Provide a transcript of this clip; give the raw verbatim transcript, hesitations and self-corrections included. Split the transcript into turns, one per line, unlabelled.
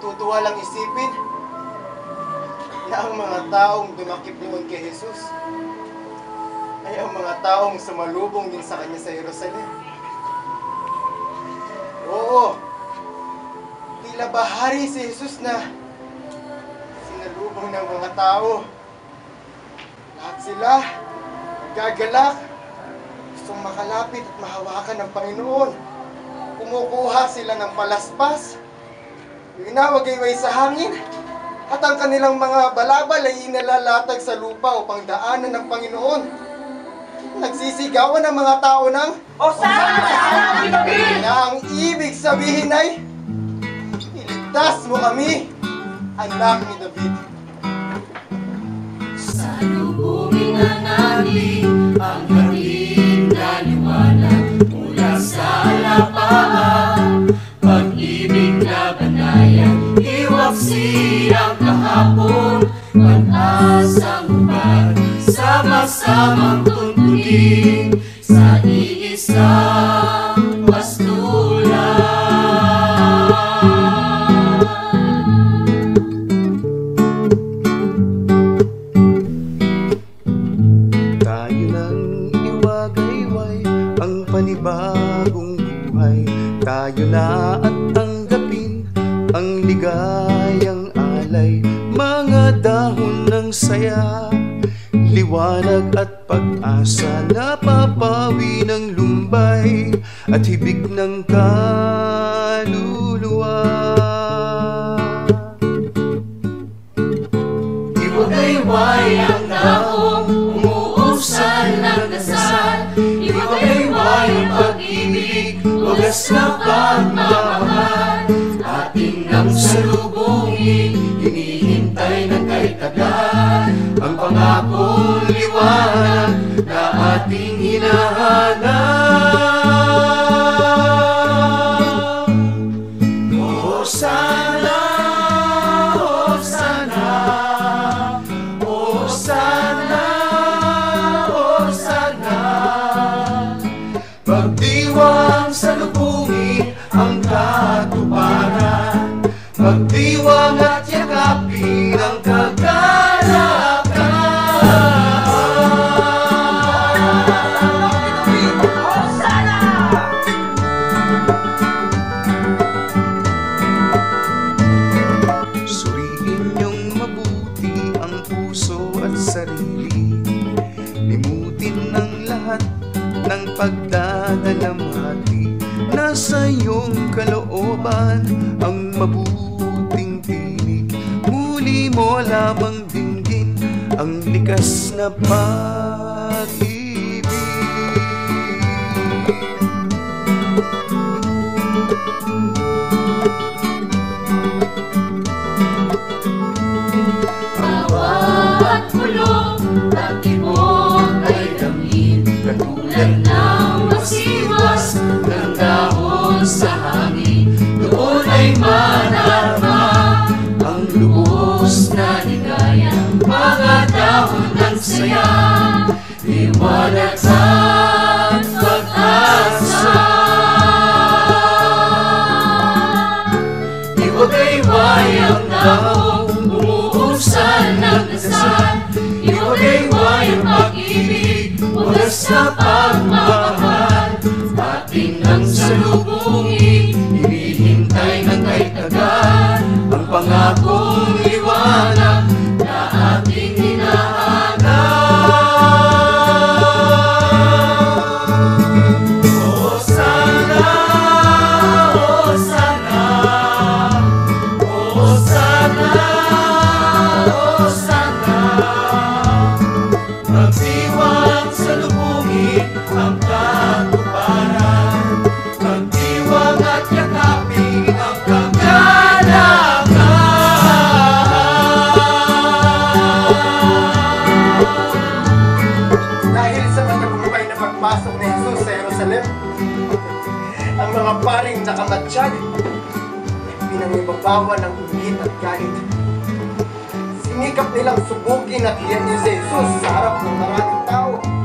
Nakakatutuwa lang isipin na ang mga taong dumakip noon kay Jesus ay ang mga taong sumalubong din sa kanya sa Jerusalem. Oo, tila bahari si Jesus na sinalubong ng mga tao. Lahat sila gagalak, gustong makalapit at mahawakan ng Panginoon. Kumukuha sila ng palaspas, inawagayway sa hangin, at ang kanilang mga balabal ay inalalatag sa lupa upang daanan ng Panginoon. Nagsisigawan ang mga tao ng
Hosana sa anak ni David!
Na ang ibig sabihin ay, iligtas mo kami, anak ni David.
Salubungin na namin ang hatid na liwanag mula sa lapaan. Pag-ibig na banayan, iwaksi ang kahapon. Pag-asang hubad, sama-samang tuntunin sa iisang pastulan.
Tayo nang iwagayway ang panibagong buhay. Tayo na at tanggapin ang ligayang alay. Mga dahon ng saya, liwanag at pag-asa, napapawi ng lumbay at hibig ng kaluluwa.
Iwagayway ang taong umuusal ng dasal. Iwagayway ang pag-ibig, wagas na pagmamahal. Ating nang salubungin, hinihintay ng kahit tagal ang pangakong liwanag na ating hinahanap. Hosana, Hosana, Hosana, Hosana. Pagdiwang salubungin ang katuparan, pagdiwang at yakapin ang kagalakan. Hosana!
Suriin niyong mabuti ang puso at sarili. Limutin ang lahat ng pagdadalamhati. Nasa iyong kalooban ang mabuting tinig. Muli mo lamang dinggin ang likas na pag-ibig.
Bawat bulong at tibok ay damhin, katulad ng masiwas ng dahon sa hangin. Doon ay madarama ang lubos na ligaya, mga dahon ng saya, liwanag at pag-asa. Iwagayway ang taong umuusal ng dasal. Iwagayway ang pag-ibig, wagas na pagmamahal. Ating nang salubungin, hinihintay ng kahit tagal ang pangakong liwanag na ating hinahanap. Hosana, Hosana, Hosana, Hosana. Magdiwang salubungin ang katuparan, magdiwang at yakapin ang kagalakan.
Dahil sa matagumpay na pagpasok ni Jesus sa Jerusalem, ang mga paring nakamatsyag pinangibabawan ng inggit at galit. Sinikap nilang subukin at hiyanin si Jesus sa harap ng maraming tao.